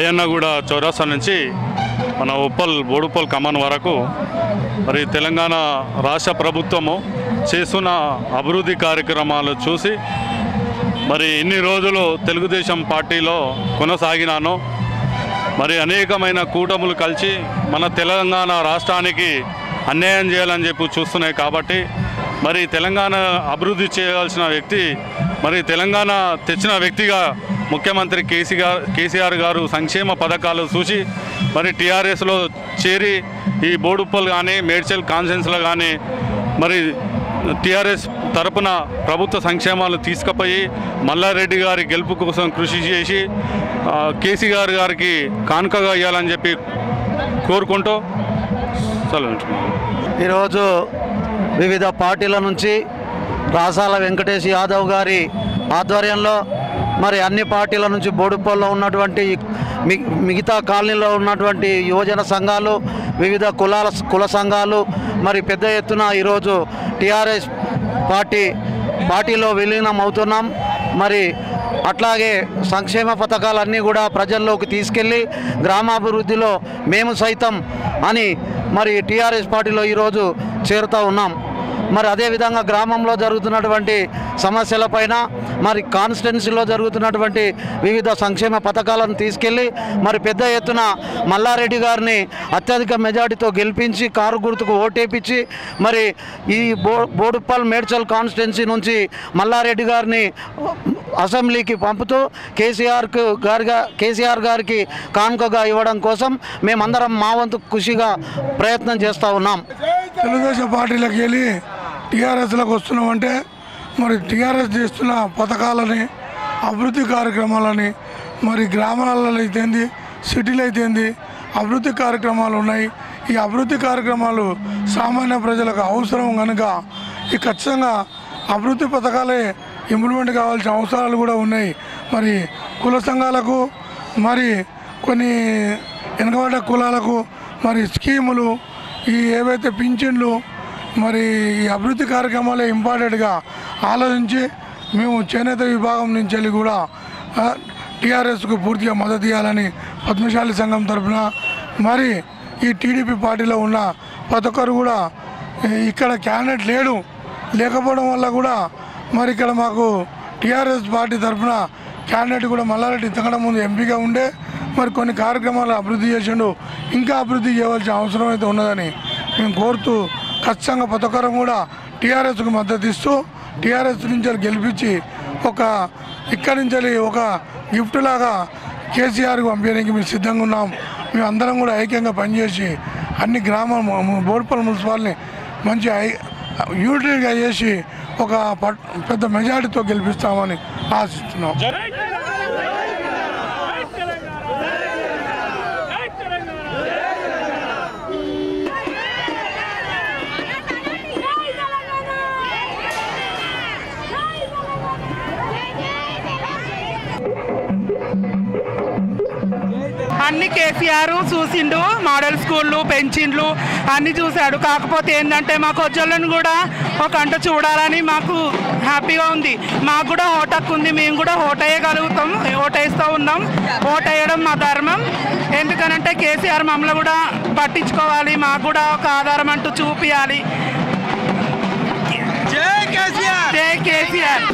అయ్యన్నగూడ చౌరస్తా నుంచి మన బోడుప్పల్ కమాన్ వరకు మరి తెలంగాణ రాష్ట్ర ప్రభుత్వము చేస్తున్న అభివృద్ధి కార్యక్రమాలు చూసి మరి ఇన్ని రోజులు తెలుగుదేశం పార్టీలో కొనసాగినాను. మరి అనేకమైన కూటములు కలిసి మన తెలంగాణ రాష్ట్రానికి అన్యాయం చేయాలని చెప్పి చూస్తున్నాయి. కాబట్టి మరి తెలంగాణ అభివృద్ధి చేయాల్సిన వ్యక్తి, మరి తెలంగాణ తెచ్చిన వ్యక్తిగా ముఖ్యమంత్రి కేసీఆర్ గారు సంక్షేమ పథకాలు చూసి మరి టీఆర్ఎస్లో చేరి ఈ బోడుప్పల్ కానీ మేడ్చల్ కాన్ఫరెన్స్లో కానీ మరి టీఆర్ఎస్ తరపున ప్రభుత్వ సంక్షేమాలు తీసుకుపోయి మల్లారెడ్డి గారి గెలుపు కోసం కృషి చేసి కేసీఆర్ గారికి కానుకగా ఇవ్వాలని చెప్పి కోరుకుంటూ సెలవుకుంటున్నాను. ఈరోజు వివిధ పార్టీల నుంచి రాసాల వెంకటేష్ యాదవ్ గారి ఆధ్వర్యంలో మరి అన్ని పార్టీల నుంచి బోడుప్పల్లో ఉన్నటువంటి మిగతా కాలనీలో ఉన్నటువంటి యువజన సంఘాలు, వివిధ కుల సంఘాలు మరి పెద్ద ఎత్తున ఈరోజు టీఆర్ఎస్ పార్టీలో విలీనం అవుతున్నాం. మరి అట్లాగే సంక్షేమ పథకాలన్నీ కూడా ప్రజల్లోకి తీసుకెళ్ళి గ్రామాభివృద్ధిలో మేము సైతం అని మరి టీఆర్ఎస్ పార్టీలో ఈరోజు చేరుతూ ఉన్నాం. మరి అదేవిధంగా గ్రామంలో జరుగుతున్నటువంటి సమస్యలపైన మరి కాన్స్టిట్యున్సీలో జరుగుతున్నటువంటి వివిధ సంక్షేమ పథకాలను తీసుకెళ్ళి మరి పెద్ద ఎత్తున మల్లారెడ్డి గారిని అత్యధిక మెజార్టీతో గెలిపించి కారు గుర్తుకు ఓటేపించి మరి ఈ బోడుప్పల్ మేడ్చల్ కాన్స్టిట్యున్సీ నుంచి మల్లారెడ్డి గారిని అసెంబ్లీకి పంపుతూ కేసీఆర్ గారికి కానుకగా ఇవ్వడం కోసం మేమందరం మా వంతు కృషిగా ప్రయత్నం చేస్తూ ఉన్నాం. తెలుగుదేశం పార్టీలకు వెళ్ళి టీఆర్ఎస్లకు వస్తున్నామంటే మరి టీఆర్ఎస్ చేస్తున్న పథకాలని, అభివృద్ధి కార్యక్రమాలని మరి గ్రామాలలో అయితేంది, సిటీలో అయితేంది అభివృద్ధి కార్యక్రమాలు ఉన్నాయి. ఈ అభివృద్ధి కార్యక్రమాలు సామాన్య ప్రజలకు అవసరం కనుక ఈ ఖచ్చితంగా అభివృద్ధి పథకాలే ఇంప్లిమెంట్ కావాల్సిన అవసరాలు కూడా ఉన్నాయి. మరి కుల సంఘాలకు మరి కొన్ని వెనుకబడ్డ కులాలకు మరి స్కీములు, ఈ ఏవైతే పింఛన్లు మరి ఈ అభివృద్ధి కార్యక్రమాలే ఇంపార్టెంట్గా ఆలోచించి మేము చేనేత విభాగం నుంచి వెళ్ళి కూడా టీఆర్ఎస్కు పూర్తిగా మద్దతు ఇవ్వాలని పద్మశాలి సంఘం తరఫున మరి ఈ టీడీపీ పార్టీలో ఉన్న ప్రతి ఒక్కరు కూడా ఇక్కడ క్యాండిడేట్ లేకపోవడం వల్ల కూడా మరి ఇక్కడ మాకు టీఆర్ఎస్ పార్టీ తరఫున క్యాండిడేట్ కూడా మల్లారెడ్డి ఇంతకంటే ముందు ఎంపీగా ఉండే మరి కొన్ని కార్యక్రమాలు అభివృద్ధి చేసిండు, ఇంకా అభివృద్ధి చేయవలసిన అవసరం అయితే ఉన్నదని మేము కోరుతూ ఖచ్చితంగా ప్రతి ఒక్కరు కూడా టీఆర్ఎస్కు మద్దతు ఇస్తూ టీఆర్ఎస్ నుంచి గెలిపించి ఇక్కడి నుంచి ఒక గిఫ్ట్ లాగా కేసీఆర్కి పంపించడానికి మేము సిద్ధంగా ఉన్నాం. మేము అందరం కూడా ఐక్యంగా పనిచేసి అన్ని బోడుప్పల్ మున్సిపాలిటీని మంచి యూటిలిటీగా చేసి ఒక పెద్ద మెజారిటీతో గెలిపిస్తామని ఆశిస్తున్నాం. అన్ని కేసీఆర్ చూసిండు, మోడల్ స్కూళ్ళు పెంచిండ్లు అన్నీ చూశాడు. కాకపోతే ఏంటంటే మా కొజ్జలను కూడా ఒక గంట చూడాలని మాకు హ్యాపీగా ఉంది. మాకు కూడా ఓటక్కు ఉంది, మేము కూడా ఓటేయగలుగుతాం, ఓటేస్తూ ఉన్నాం. ఓటేయడం మా ధర్మం. ఎందుకనంటే కేసీఆర్ మమ్మల్ని కూడా పట్టించుకోవాలి, మాకు కూడా ఒక ఆధారం అంటూ చూపించాలి. జై కేసీఆర్, జై కేసీఆర్.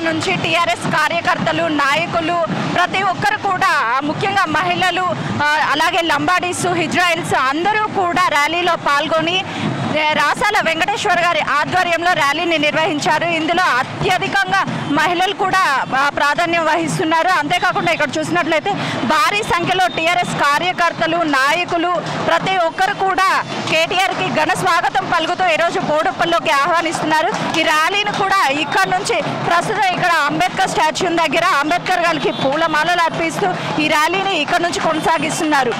నుంచి టీఆర్ఎస్ కార్యకర్తలు, నాయకులు ప్రతి ఒక్కరు కూడా, ముఖ్యంగా మహిళలు, అలాగే లంబాడీస్, హిజ్రాయిల్స్ అందరూ కూడా ర్యాలీలో పాల్గొని రాసాల వెంకటేశ్వర్ గారి ఆధ్వర్యంలో ర్యాలీని నిర్వహించారు. ఇందులో అత్యధికంగా మహిళలు కూడా ప్రాధాన్యం వహిస్తున్నారు. అంతేకాకుండా ఇక్కడ చూసినట్లయితే భారీ సంఖ్యలో టీఆర్ఎస్ కార్యకర్తలు, నాయకులు ప్రతి ఒక్కరు కూడా కేటీఆర్కి ఘన స్వాగతం పలుకుతూ ఈరోజు బోడుప్పల్లోకి ఆహ్వానిస్తున్నారు. ఈ ర్యాలీని కూడా ఇక్కడ నుంచి ప్రస్తుతం ఇక్కడ అంబేద్కర్ స్టాచ్యూ దగ్గర అంబేద్కర్ గారికి పూలమాలలు అర్పిస్తూ ఈ ర్యాలీని ఇక్కడ నుంచి కొనసాగిస్తున్నారు.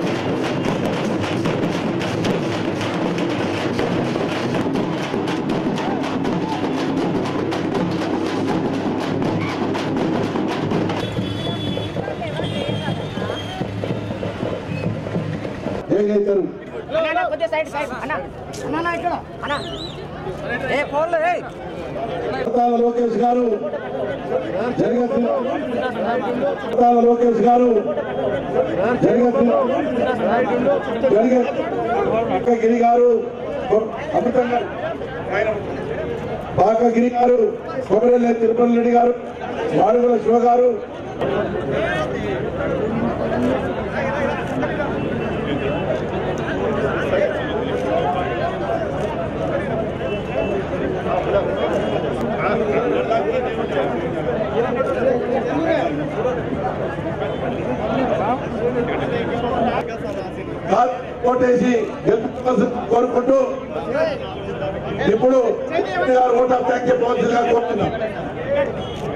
లోకేష్ గారు, లోకేష్ గారు, గిరి గారు, అమృతంగా పాకగిరి గారు, కొమరెల్లి తిరుపతి రెడ్డి గారు, మాడుగుల శివ గారు, ఓటేసి కోరుకుంటూ ఇప్పుడు ఓట్ ఆఫ్ థ్యాంక్ చెప్పవలసిందిగా కోరుతున్నాం.